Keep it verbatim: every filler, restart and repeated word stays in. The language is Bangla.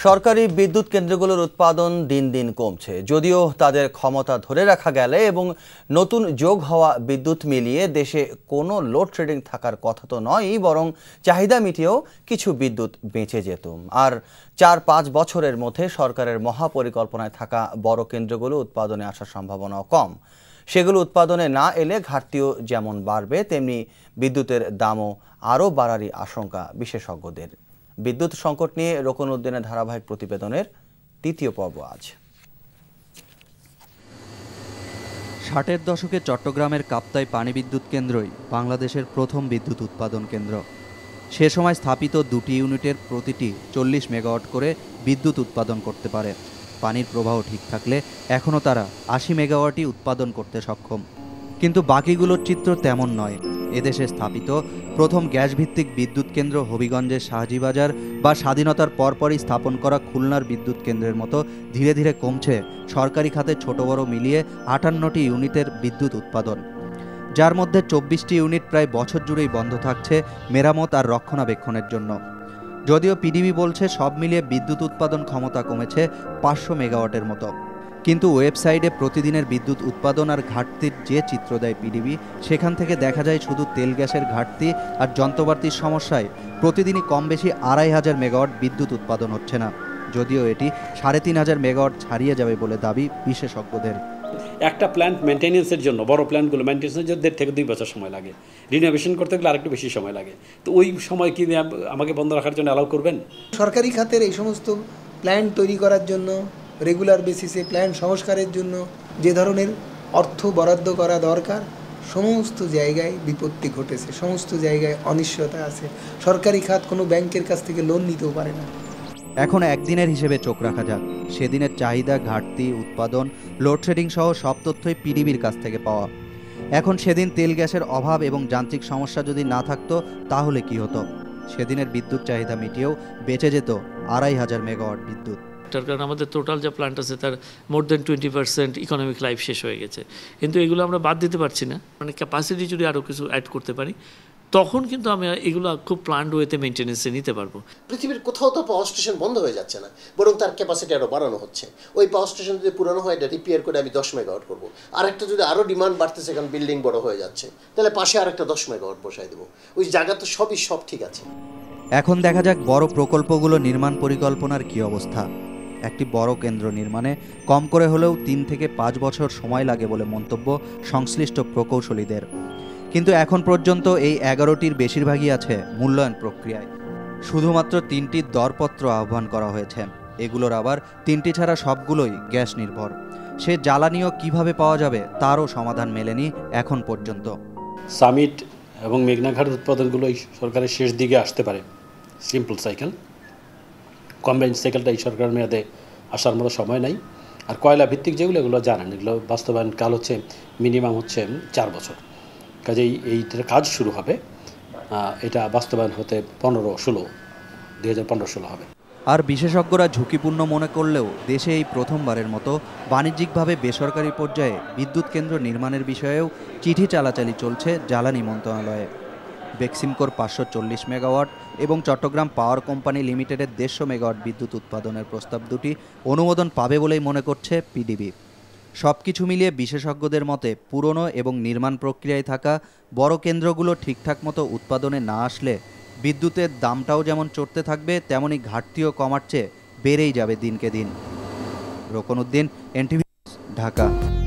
সরকারি বিদ্যুৎ কেন্দ্রগুলোর উৎপাদন দিন দিন কমছে, যদিও তাদের ক্ষমতা ধরে রাখা গেলে এবং নতুন যোগ হওয়া বিদ্যুৎ মিলিয়ে দেশে কোনো লোডশেডিং থাকার কথা তো নয়ই, বরং চাহিদা মিটিয়েও কিছু বিদ্যুৎ বেঁচে যেত। আর চার পাঁচ বছরের মধ্যে সরকারের মহাপরিকল্পনায় থাকা বড় কেন্দ্রগুলো উৎপাদনে আসার সম্ভাবনাও কম। সেগুলো উৎপাদনে না এলে ঘাটতিও যেমন বাড়বে, তেমনি বিদ্যুতের দামও আরও বাড়ারই আশঙ্কা বিশেষজ্ঞদের। বিদ্যুৎ সংকট নিয়ে রোকনউদ্দিনের ধারাবাহিক প্রতিবেদনের তৃতীয় পর্ব আজ। ষাটের দশকে চট্টগ্রামের কাপ্তাই পানি বিদ্যুৎ কেন্দ্রই বাংলাদেশের প্রথম বিদ্যুৎ উৎপাদন কেন্দ্র। সে সময় স্থাপিত দুটি ইউনিটের প্রতিটি চল্লিশ মেগাওয়াট করে বিদ্যুৎ উৎপাদন করতে পারে। পানির প্রবাহ ঠিক থাকলে এখনও তারা আশি মেগাওয়াটই উৎপাদন করতে সক্ষম। কিন্তু বাকিগুলোর চিত্র তেমন নয়। এদেশে স্থাপিত প্রথম গ্যাসভিত্তিক বিদ্যুৎ কেন্দ্র হবিগঞ্জের শাহজিবাজার বা স্বাধীনতার পরপরই স্থাপন করা খুলনার বিদ্যুৎ কেন্দ্রের মতো ধীরে ধীরে কমছে সরকারি খাতে ছোট বড় মিলিয়ে আটান্নটি ইউনিটের বিদ্যুৎ উৎপাদন, যার মধ্যে চব্বিশটি ইউনিট প্রায় বছর জুড়েই বন্ধ থাকছে মেরামত আর রক্ষণাবেক্ষণের জন্য। যদিও পিডিবি বলছে সব মিলিয়ে বিদ্যুৎ উৎপাদন ক্ষমতা কমেছে পাঁচশো মেগাওয়াটের মতো, কিন্তু ওয়েবসাইটে প্রতিদিনের বিদ্যুৎ উৎপাদন আর ঘাটতির যে চিত্র দেয় পিডিবি, সেখান থেকে দেখা যায় শুধু তেল গ্যাসের ঘাটতি আর যন্ত্রপাতির সমস্যায় প্রতিদিনই কম বেশি আড়াই হাজার মেগাওয়াট বিদ্যুৎ উৎপাদন হচ্ছে না, যদিও এটি সাড়ে তিন হাজার মেগাওয়াট ছাড়িয়ে যাবে বলে দাবি বিশেষজ্ঞদের। একটা প্ল্যান্ট মেনটেন্যান্সের জন্য, বড় প্ল্যান্টগুলো মেনটেন্যান্সের জন্য দেড় থেকে দুই বছর সময় লাগে, রিনোভেশন করতে গেলে আরেকটু বেশি সময় লাগে। তো ওই সময় কি আমাকে বন্ধ রাখার জন্য অ্যালাউ করবেন? সরকারি খাতের এই সমস্ত প্ল্যান্ট তৈরি করার জন্য, রেগুলার বেসিসে প্ল্যান্ট সংস্কারের জন্য যে ধরনের অর্থ বরাদ্দ করা দরকার, সমস্ত জায়গায় বিপত্তি ঘটেছে, সমস্ত জায়গায় অনিশ্চয়তা আছে। সরকারি খাত কোনো ব্যাংকের কাছ থেকে লোন নিতেও পারে না। এখন একদিনের হিসেবে চোখ রাখা যাক। সেদিনের চাহিদা, ঘাটতি, উৎপাদন, লোডশেডিং সহ সব তথ্যই পিডিবির কাছ থেকে পাওয়া। এখন সেদিন তেল গ্যাসের অভাব এবং যান্ত্রিক সমস্যা যদি না থাকতো তাহলে কি হতো? সেদিনের বিদ্যুৎ চাহিদা মিটিয়েও বেঁচে যেত আড়াই হাজার মেগাওয়াট বিদ্যুৎ। কারণ আমাদের টোটাল যে প্ল্যান্ট আছে তার more than twenty percent economic life শেষ হয়ে গেছে, কিন্তু এগুলো আমরা বাদ দিতে পারছি না। মানে ক্যাপাসিটি যদি আরও কিছু অ্যাড করতে পারি, তখন কিন্তু আমি এগুলো খুব প্ল্যান্ড ওয়েতে মেনটেন্যান্সে নিতে পারবো। পৃথিবীর কোথাও তো পাওয়ার স্টেশন বন্ধ হয়ে যাচ্ছে না, বরং তার ক্যাপাসিটি আরও বাড়ানো হচ্ছে। ওই পাওয়ার স্টেশন যদি পুরানো হয়, এটা রিপেয়ার করে আমি দশ মেগাওয়াট করবো। আরেকটা যদি আরও ডিমান্ড বাড়তেছে, কারণ বিল্ডিং বড় হয়ে যাচ্ছে, তাহলে পাশে আরেকটা দশ মেগাওয়াট বসাই দেবো। ওই জায়গা তো সবই সব ঠিক আছে। এখন দেখা যাক বড় প্রকল্পগুলো নির্মাণ পরিকল্পনার কি অবস্থা। একটি বড় কেন্দ্র নির্মাণে কম করে হলেও তিন থেকে পাঁচ বছর সময় লাগে বলে মন্তব্য সংশ্লিষ্ট প্রকৌশলীদের। কিন্তু এখন পর্যন্ত এই এগারোটির বেশিরভাগই আছে মূল্যায়ন প্রক্রিয়ায়। শুধুমাত্র তিনটির দরপত্র আহ্বান করা হয়েছে। এগুলোর আবার তিনটি ছাড়া সবগুলোই গ্যাস নির্ভর। সে জ্বালানিও কিভাবে পাওয়া যাবে তারও সমাধান মেলেনি এখন পর্যন্ত। সামিট এবং মেঘনাঘাটের উৎপাদনগুলো এই সরকারের শেষ দিকে আসতে পারে। সিম্পল সাইকেল, কম্বাইন্ড সাইকেলটা এই সরকার মেয়াদে আসার মতো সময় নাই। আর কয়লা ভিত্তিক যেগুলো, এগুলো জানেন, এগুলো বাস্তবায়ন কাল হচ্ছে মিনিমাম হচ্ছে চার বছর। কাজেই এইটার কাজ শুরু হবে, এটা বাস্তবায়ন হতে পনেরো ষোলো দুই হাজার পনেরো ষোলো হবে। আর বিশেষজ্ঞরা ঝুঁকিপূর্ণ মনে করলেও দেশে এই প্রথমবারের মতো বাণিজ্যিকভাবে বেসরকারি পর্যায়ে বিদ্যুৎ কেন্দ্র নির্মাণের বিষয়েও চিঠি চালাচালি চলছে জ্বালানি মন্ত্রণালয়ে। বেক্সিমকোর পাঁচশো চল্লিশ মেগাওয়াট এবং চট্টগ্রাম পাওয়ার কোম্পানি লিমিটেডের দেড়শো মেগাওয়াট বিদ্যুৎ উৎপাদনের প্রস্তাব দুটি অনুমোদন পাবে বলেই মনে করছে পিডিবি। সব কিছু মিলিয়ে বিশেষজ্ঞদের মতে পুরনো এবং নির্মাণ প্রক্রিয়ায় থাকা বড় কেন্দ্রগুলো ঠিকঠাক মতো উৎপাদনে না আসলে বিদ্যুতের দামটাও যেমন চড়তে থাকবে, তেমনি ঘাটতিও কমার চেয়ে বেড়েই যাবে দিনকে দিন। রোকনউদ্দিন, এনটিভি, ঢাকা।